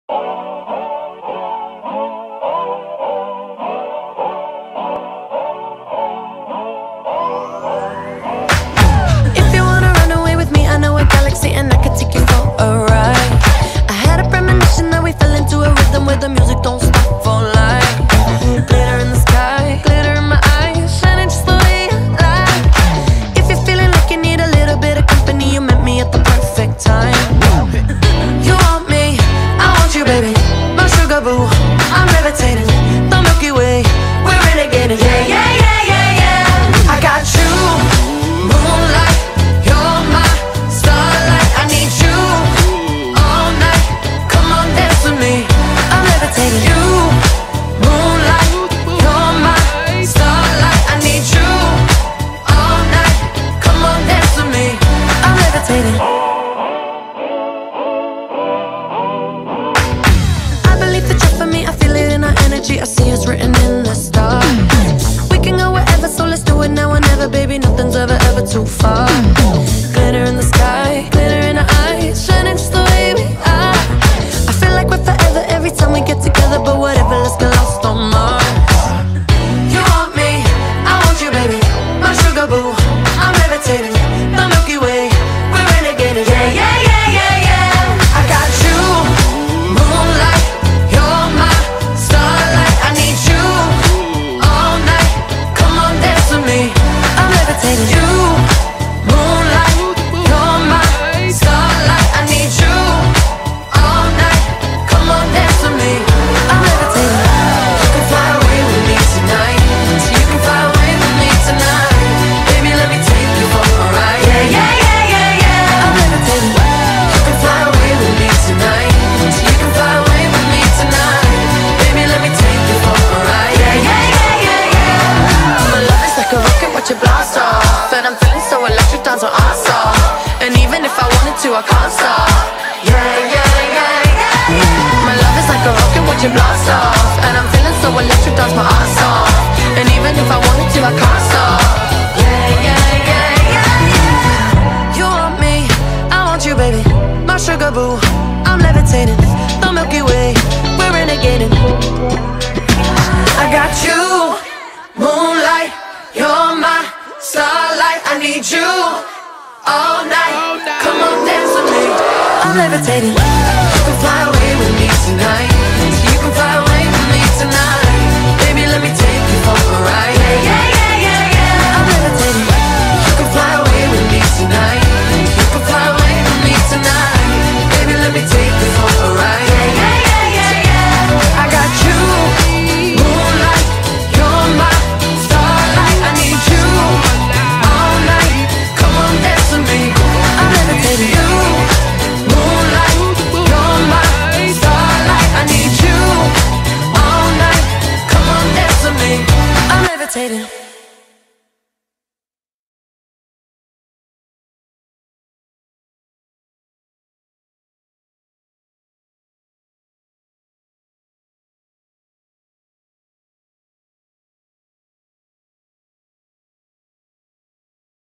If you wanna run away with me, I know a galaxy and I can take you for a ride. I had a premonition that we fell into a rhythm where the music don't stop for life. Glitter in the sky, glitter in my eyes, shining just the way I like. If you're feeling like you need a little bit of company, you met me at the perfect time. You want me, I want you, baby, my sugar boo. I'm levitating, the Milky Way, we're renegading, yeah, yeah, yeah, yeah, yeah. I got you, moonlight, you're my starlight. I need you all night, come on dance with me. I'm levitating. You, moonlight, you're my starlight. I need you all night, come on dance with me. I'm levitating. I believe that you're for me, I feel it in our energy, I see it's written in the stars. We can go wherever, so let's do it now or never, baby, nothing's ever, ever too far. Glitter in the sky, glitter in our eyes, shining just the way we are. I feel like we're forever every time we get together, but whatever, let's get lost on Mars. You want me, I want you, baby, my sugar boo. I'm levitating, the Milky Way, we're renegading, yeah, yeah, yeah, yeah, yeah. I got you, moonlight, you're my starlight. I need you all night, come on dance with me. I'm levitating. You, moonlight, you're my starlight. I need you all night, come on dance with me. I'm levitating. You can fly away with me tonight, so you can fly away with me tonight. Baby, let me take you for a ride. Yeah, yeah, yeah, yeah, yeah. I'm levitating. You can fly away with me tonight, so you can fly away with me tonight. Baby, let me take you for a ride. Yeah, yeah, yeah, yeah, yeah. My love is like a rocket, watch it blast off, and I'm feeling so electric, dance on awesome. And even if I wanted to, I can't stop. Yeah, yeah, yeah, yeah. My love is like a rocket, watch it blast off, and I'm feeling so electric, dance my ass off. And even if I wanted to, I can't stop. Yeah, yeah, yeah, yeah. You want me, I want you, baby, my sugar boo. I'm levitating, the Milky Way, we're renegading. I got you, moonlight, you're my starlight. I need you all night, come on dance with me. I'm levitating. You can fly away with me tonight, so you can fly away with me tonight. Baby, let me take you for a ride. Yeah, yeah, yeah, yeah, yeah. I'm levitating. You can fly away with me tonight, you can fly away with me tonight. Baby, let me take you for a ride. Yeah, yeah, yeah, yeah, yeah. I got you, moonlight, you're my starlight. I need you all night, come on dance with me. I'm levitating. You, moonlight, you're my starlight. I need you all night, come on dance with me. I'm levitating.